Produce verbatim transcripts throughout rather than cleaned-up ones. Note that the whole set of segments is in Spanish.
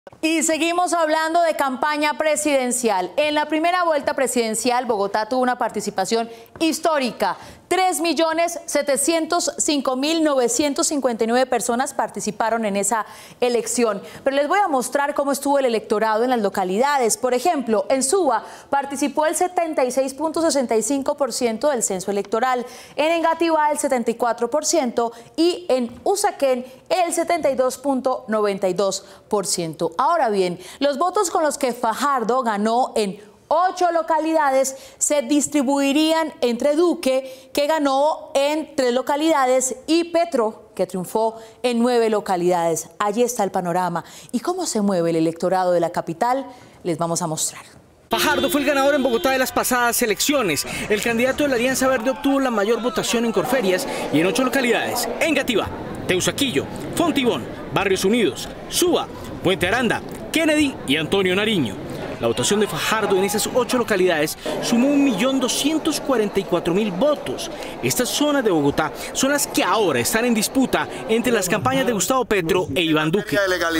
Y seguimos hablando de campaña presidencial. En la primera vuelta presidencial, Bogotá tuvo una participación histórica. tres millones setecientos cinco mil novecientos cincuenta y nueve personas participaron en esa elección. Pero les voy a mostrar cómo estuvo el electorado en las localidades. Por ejemplo, en Suba participó el setenta y seis punto sesenta y cinco por ciento del censo electoral, en Engativá el setenta y cuatro por ciento y en Usaquén el setenta y dos punto noventa y dos por ciento. Ahora bien, los votos con los que Fajardo ganó en ocho localidades se distribuirían entre Duque, que ganó en tres localidades, y Petro, que triunfó en nueve localidades. Allí está el panorama. ¿Y cómo se mueve el electorado de la capital? Les vamos a mostrar. Fajardo fue el ganador en Bogotá de las pasadas elecciones. El candidato de la Alianza Verde obtuvo la mayor votación en Corferias y en ocho localidades: Engativá, Teusaquillo, Fontibón, Barrios Unidos, Suba, Puente Aranda, Kennedy y Antonio Nariño. La votación de Fajardo en esas ocho localidades sumó un millón doscientos cuarenta y cuatro mil votos. Estas zonas de Bogotá son las que ahora están en disputa entre las campañas de Gustavo Petro e Iván Duque.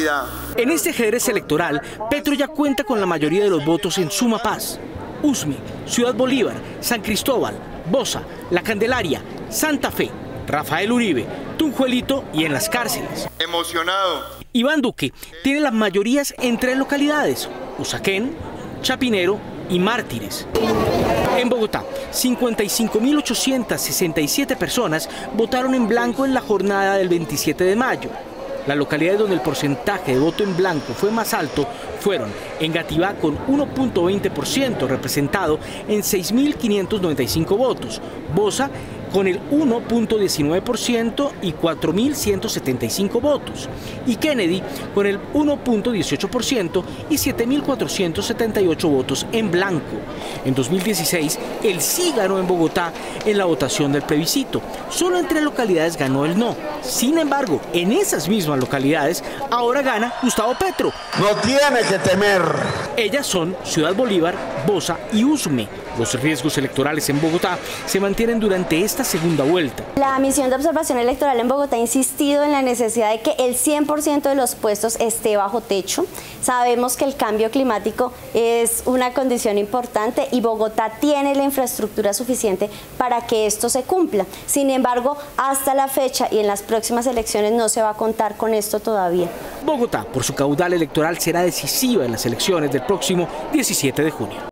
En este ajedrez electoral, Petro ya cuenta con la mayoría de los votos en Sumapaz, Usme, Ciudad Bolívar, San Cristóbal, Bosa, La Candelaria, Santa Fe, Rafael Uribe, Tunjuelito y en las cárceles. Emocionado. Iván Duque tiene las mayorías en tres localidades: Usaquén, Chapinero y Mártires. En Bogotá, cincuenta y cinco mil ochocientas sesenta y siete personas votaron en blanco en la jornada del veintisiete de mayo. Las localidades donde el porcentaje de voto en blanco fue más alto fueron Engativá con uno punto veinte por ciento, representado en seis mil quinientos noventa y cinco votos, Bosa con el uno punto diecinueve por ciento y cuatro mil ciento setenta y cinco votos, y Kennedy con el uno punto dieciocho por ciento y siete mil cuatrocientos setenta y ocho votos en blanco. En dos mil dieciséis, el sí ganó en Bogotá en la votación del plebiscito. Solo en tres localidades ganó el no. Sin embargo, en esas mismas localidades, ahora gana Gustavo Petro. No tiene que temer. Ellas son Ciudad Bolívar, Bosa y Usme. Los riesgos electorales en Bogotá se mantienen durante esta segunda vuelta. La misión de observación electoral en Bogotá ha insistido en la necesidad de que el cien por ciento de los puestos esté bajo techo. Sabemos que el cambio climático es una condición importante y Bogotá tiene la infraestructura suficiente para que esto se cumpla. Sin embargo, hasta la fecha y en las próximas elecciones no se va a contar con esto todavía. Bogotá, por su caudal electoral, será decisiva en las elecciones del próximo diecisiete de junio.